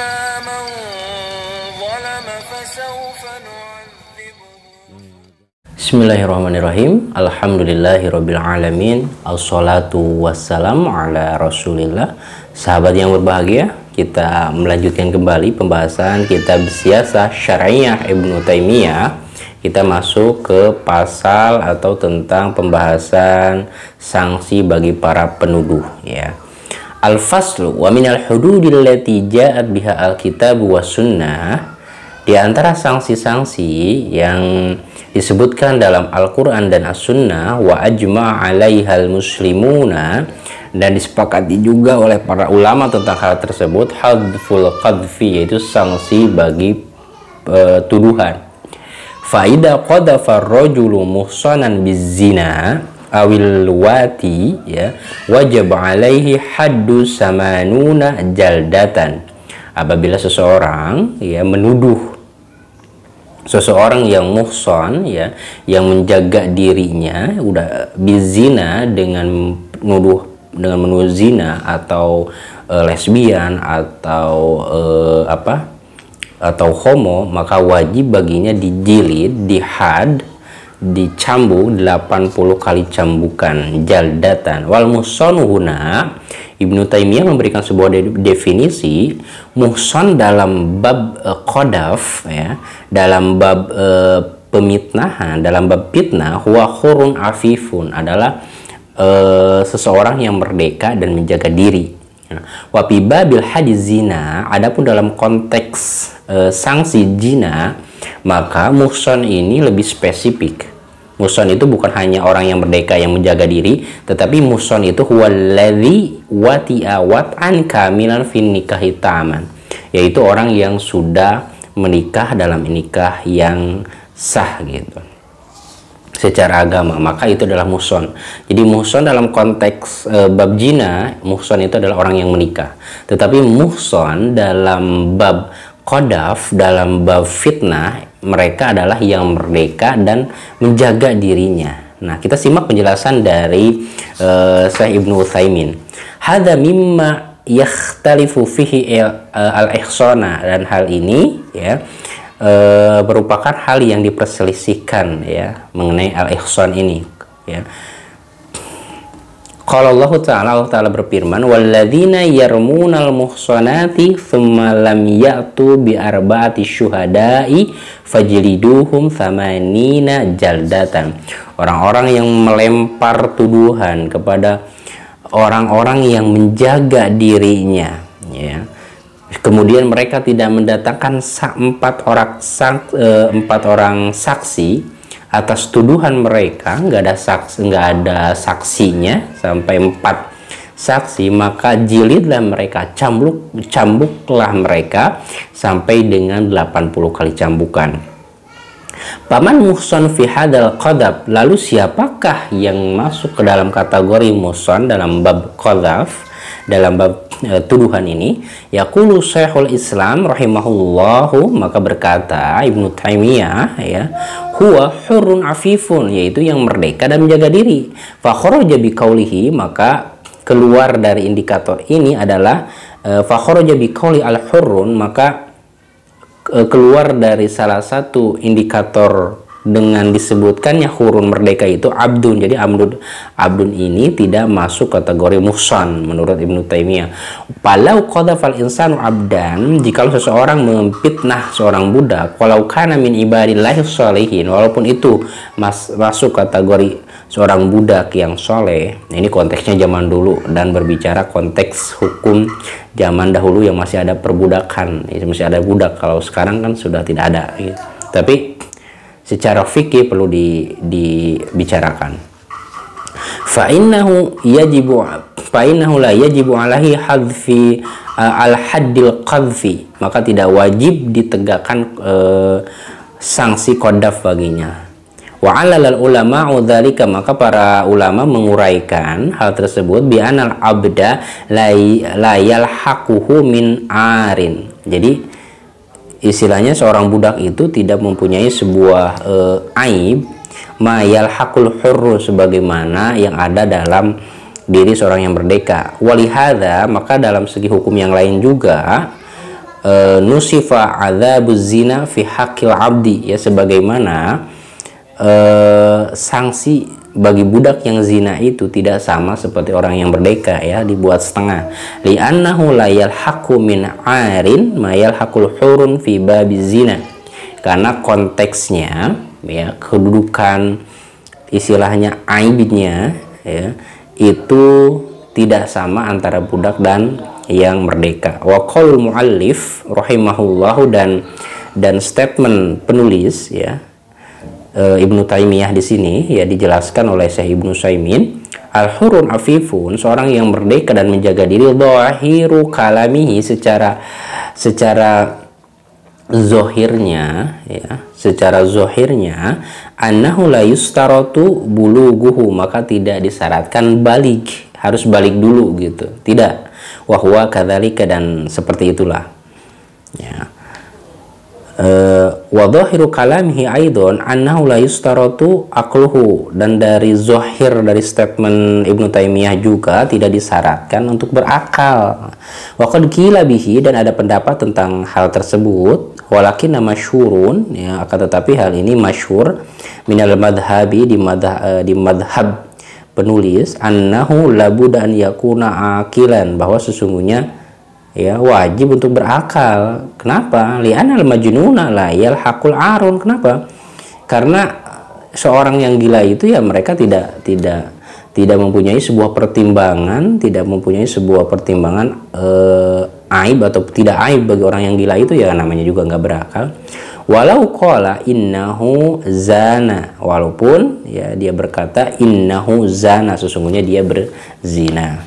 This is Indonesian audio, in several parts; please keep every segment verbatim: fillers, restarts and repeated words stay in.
أما من ظلم فسوف نعذبه. Bismillahirrahmanirrahim. Alhamdulillahirabbil alamin. Assalatu wassalamu ala Rasulillah. Sahabat yang berbahagia, kita melanjutkan kembali pembahasan kitab Siyasah Syar'iyyah Ibnu Taimiyah. Kita masuk ke pasal atau tentang pembahasan sanksi bagi para penuduh, ya. Al-faslu wa minal hududil lati ja'at biha al-kitab wa sunnah. Di antara sanksi-sanksi yang disebutkan dalam Al-Quran dan As-Sunnah, wa ajma' alaihal muslimuna, dan disepakati juga oleh para ulama tentang hal tersebut, hadful qadfi, yaitu sanksi bagi uh, tuduhan. Faida qadafa ar-rajulu muhsanan bizina awil wati, ya, wajib alaihi haddu samanuna jaldatan. Apabila seseorang, ya, menuduh seseorang yang muhsan, ya, yang menjaga dirinya udah bizina dengan menuduh dengan menuduh zina atau e, lesbian atau e, apa atau homo, maka wajib baginya dijilid, dihad, dicambuk delapan puluh kali cambukan, jaldatan. Wal muhsanu huna, Ibnu Taimiyah memberikan sebuah de definisi muhsan dalam bab uh, qadaf, ya, dalam bab uh, pemitnahan, dalam bab fitnah, huwa hurun afifun, adalah uh, seseorang yang merdeka dan menjaga diri. Wa fi babil hadis zina, adapun dalam konteks e, sanksi zina, maka muhsan ini lebih spesifik. Muhsan itu bukan hanya orang yang merdeka yang menjaga diri, tetapi muhsan itu huwallazi wati'a wat'an kamilan fin nikahi taman, yaitu orang yang sudah menikah dalam nikah yang sah, gitu, secara agama, maka itu adalah muhsan. Jadi muhsan dalam konteks e, bab zina, muhsan itu adalah orang yang menikah. Tetapi muhsan dalam bab qadaf, dalam bab fitnah, mereka adalah yang merdeka dan menjaga dirinya. Nah, kita simak penjelasan dari e, Syekh Ibnu Utsaimin. Hadza mimma yakhtalifu fihi al-ihsana, dan hal ini, ya, E, merupakan hal yang diperselisihkan, ya, mengenai al-ihsan ini, ya. Qala Allah Ta'ala, Allah Ta'ala berfirman, walladzina yarmunal muhsanati thumma lam ya'tu bi arba'ati syuhada'i fajliduhum thamanina jaldatan. Orang-orang yang melempar tuduhan kepada orang-orang yang menjaga dirinya, ya, kemudian mereka tidak mendatangkan empat orang sak, e, empat orang saksi atas tuduhan mereka, nggak ada saksi, nggak ada saksinya sampai empat saksi, maka jilidlah mereka, cambuk cambuklah mereka sampai dengan delapan puluh kali cambukan. Paman muhsan fi hadal qadab, lalu siapakah yang masuk ke dalam kategori muhsan dalam bab qadaf, dalam bab e, tuduhan ini? Yaqulu Syekhul Islam rahimahullahu, maka berkata Ibnu Taimiyah, ya, huwa hurun afifun, yaitu yang merdeka dan menjaga diri. Fa kharaja bi qaulihi, maka keluar dari indikator ini adalah e, fa kharaja bi qauli al hurun, maka e, keluar dari salah satu indikator dengan disebutkannya hurun merdeka itu abdun. Jadi abdun, abdun ini tidak masuk kategori muhsan menurut Ibnu Taimiyah. Palau qadafal insanu abdan, jika seseorang memfitnah seorang budak, walau kana min ibadillahi sholihin, walaupun itu mas, masuk kategori seorang budak yang soleh. Ini konteksnya zaman dulu dan berbicara konteks hukum zaman dahulu yang masih ada perbudakan, masih ada budak. Kalau sekarang kan sudah tidak ada, gitu. Tapi secara fikih perlu di, dibicarakan. Fa innahu yajibu fa innahu la yajibu alaihi hadfi uh, al haddil qadfi, maka tidak wajib ditegakkan uh, sanksi qadaf baginya. Wa alal ulama'u dzalika, maka para ulama menguraikan hal tersebut bi anal abda la yalhaquhu min arin. Jadi istilahnya seorang budak itu tidak mempunyai sebuah e, aib ma yalhaqul hurru, sebagaimana yang ada dalam diri seorang yang merdeka. Walihada, maka dalam segi hukum yang lain juga uh, nusifa adzabuz zina fi haqqil abdi, ya, sebagaimana uh, sanksi bagi budak yang zina itu tidak sama seperti orang yang merdeka, ya, dibuat setengah. Li'annahu la yalhaqu min 'arin ma yalhaqul hurun fi babiz zina. Karena konteksnya, ya, kedudukan istilahnya aibnya, ya, itu tidak sama antara budak dan yang merdeka. Wa qaulul muallif rahimahullahu, dan dan statement penulis, ya, e, Ibnu Taimiyah di sini, ya, dijelaskan oleh Syekh Ibnu Utsaimin, al-hurun afifun, seorang yang merdeka dan menjaga diri, dhahiru kalamihi, secara secara zohirnya, ya, secara zohirnya, annahu la yustaratu bulughuhu, maka tidak disyaratkan balik, harus balik dulu gitu, tidak. Wa huwa kadzalika, dan seperti itulah, ya. Wa dhahiru kalamihi aidon annahu la yustaratu aqluhu, dan dari zohir dari statement Ibnu Taimiyah juga tidak disyaratkan untuk berakal. Wa qad qila bihi, dan ada pendapat tentang hal tersebut, walakin masyhurun, ya, akan tetapi hal ini masyhur minal madhabi, di madhab, di madhab penulis, annahu labudda an yakuna akilan, bahwa sesungguhnya, ya, wajib untuk berakal. Kenapa? Li'anal majnuna la yalhaqul arun. Kenapa? Karena seorang yang gila itu, ya, mereka tidak tidak tidak mempunyai sebuah pertimbangan, tidak mempunyai sebuah pertimbangan eh, aib atau tidak aib bagi orang yang gila itu, ya, namanya juga nggak berakal. Walau qala innahu zana, walaupun, ya, dia berkata innahu zana, sesungguhnya dia berzina.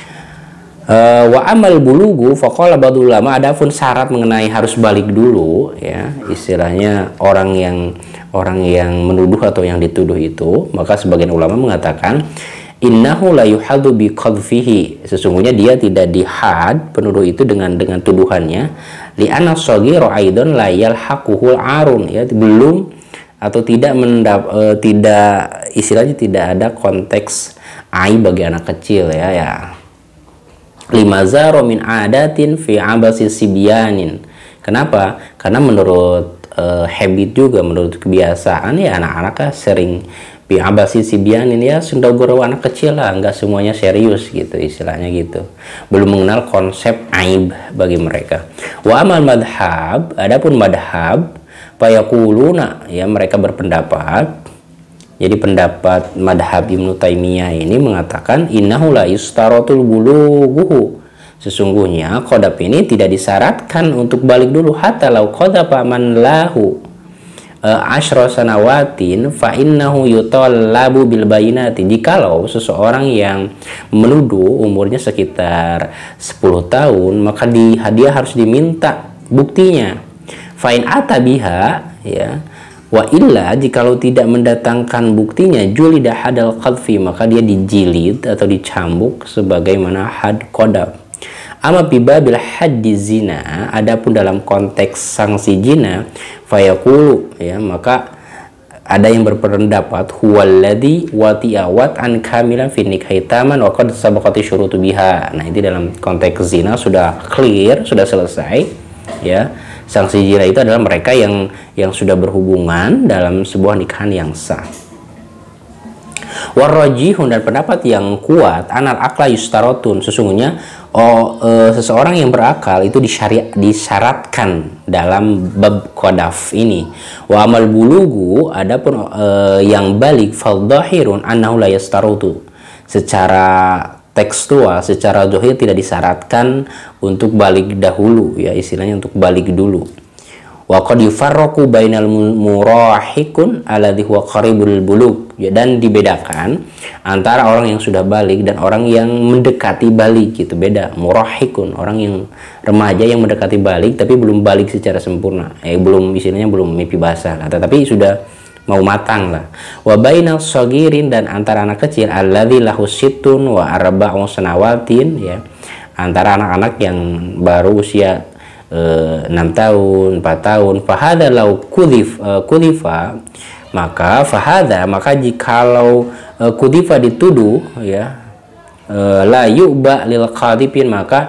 Uh, wa amal bulugu faqala ba'dul ulama, adapun syarat mengenai harus balik dulu, ya, istilahnya orang yang orang yang menuduh atau yang dituduh itu, maka sebagian ulama mengatakan innahu la yuhadu bi qadfihi, sesungguhnya dia tidak dihad penuduh itu dengan dengan tuduhannya, li anna shaghira aidan la yalhaquhul arun, ya, belum atau tidak mendap, uh, tidak istilahnya tidak ada konteks aib bagi anak kecil, ya, ya. Lima zaro min adatin fi abasi sibyanin. Kenapa? Karena menurut uh, habit juga, menurut kebiasaan, ya, anak-anak sering fi abasi sibyanin, ya, sundogoro anak kecil lah, nggak semuanya serius gitu, istilahnya gitu, belum mengenal konsep aib bagi mereka. Wa amal madhab, adapun madhab, fayaquluna, ya, mereka berpendapat. Jadi pendapat madhab Ibnu Taimiyah ini mengatakan innahu la yustaratul bulughuhu, sesungguhnya qadab ini tidak disyaratkan untuk balik dulu, hatta law qadaba man lahu asyra sanawatin fa innahu yutallabu bil bayinati, jikalau seseorang yang menuduh umurnya sekitar sepuluh tahun, maka di, dia harus diminta buktinya. Fa in atabiha, ya, wa illa, jikalau tidak mendatangkan buktinya, julida hadal qadfi, maka dia dijilid atau dicambuk sebagaimana had qadab. Amma bibabil haddi zina, adapun dalam konteks sanksi zina, fayaqulu, ya, maka ada yang berpendapat huwallazi wati'a wat'an kamilan fi nikahi taman wa qad sabaqati syurutu biha. Nah, ini dalam konteks zina sudah clear, sudah selesai, ya. Sanksi zina itu adalah mereka yang yang sudah berhubungan dalam sebuah nikahan yang sah. Warrajihun, dan pendapat yang kuat, anal akla yustarotun, sesungguhnya oh, e, seseorang yang berakal itu disyari, disyaratkan dalam bab qadaf ini. Wa amal bulugu, adapun e, yang balik, faldhahirun annahu la yastarotu, secara tekstual, secara zahir tidak disyaratkan untuk balik dahulu, ya, istilahnya untuk balik dulu. Wa qad yufarraqu bainal murahikun alladhi huwa qaribul bulug, ya, dan dibedakan antara orang yang sudah balik dan orang yang mendekati balik, gitu, beda. Murahikun, orang yang remaja yang mendekati balik tapi belum balik secara sempurna, eh belum, istilahnya belum mimpi basah lah, tetapi sudah mau matang lah. Wa bainal sagirin, dan antara anak kecil, alladzi lahu sittun wa arba'u sanawatin, ya, antara anak-anak yang baru usia eh, enam tahun, empat tahun. Fahadha law kudhif eh, kudhifa, maka fahadha, maka jikalau eh, kudhifa dituduh, ya, eh, la yu'ba lil qadhifin, maka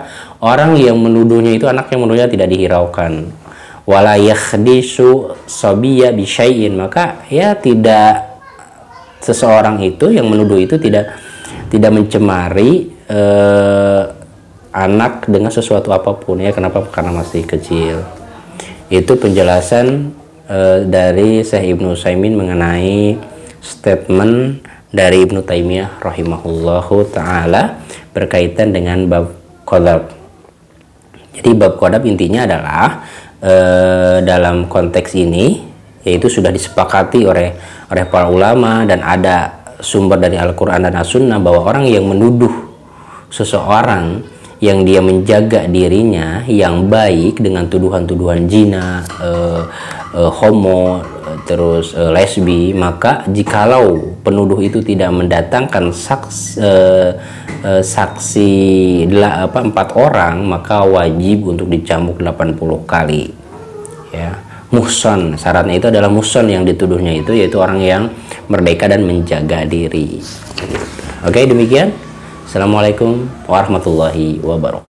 orang yang menuduhnya itu anak yang menuduhnya tidak dihiraukan. Wala yakhdisu sabiyya bi syai'in, maka ya tidak, seseorang itu yang menuduh itu tidak tidak mencemari eh, anak dengan sesuatu apapun ya. Kenapa? Karena masih kecil. Itu penjelasan eh, dari Syekh Ibnu Utsaimin mengenai statement dari Ibnu Taimiyah rahimahullahu taala berkaitan dengan bab qadab. Jadi bab qadab intinya adalah eh, dalam konteks ini yaitu sudah disepakati oleh oleh para ulama dan ada sumber dari Al-Qur'an dan As-Sunnah bahwa orang yang menuduh seseorang yang dia menjaga dirinya yang baik dengan tuduhan-tuduhan zina, eh, eh, homo, terus eh, lesbi, maka jikalau penuduh itu tidak mendatangkan saks, eh, eh, saksi dela, apa, empat orang, maka wajib untuk dicambuk delapan puluh kali. Ya, muhson, syaratnya itu adalah muhson, yang dituduhnya itu yaitu orang yang merdeka dan menjaga diri. Oke, demikian. Assalamualaikum warahmatullahi wabarakatuh.